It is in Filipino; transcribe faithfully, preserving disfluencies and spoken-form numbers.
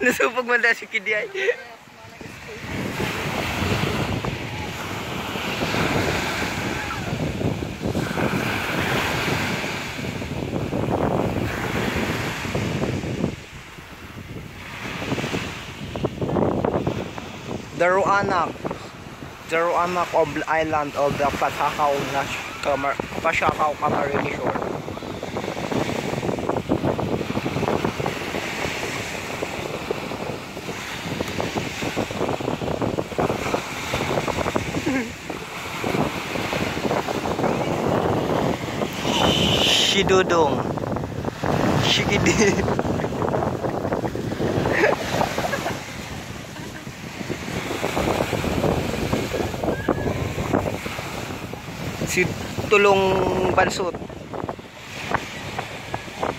Nasupog man dahil si Kidi ay. Daruanak. Daruanak of island of the Pasakaw na Kamar Pasakaw Camarines Shore. Si Dudong. Si Kidi. Si Tulong Bansot.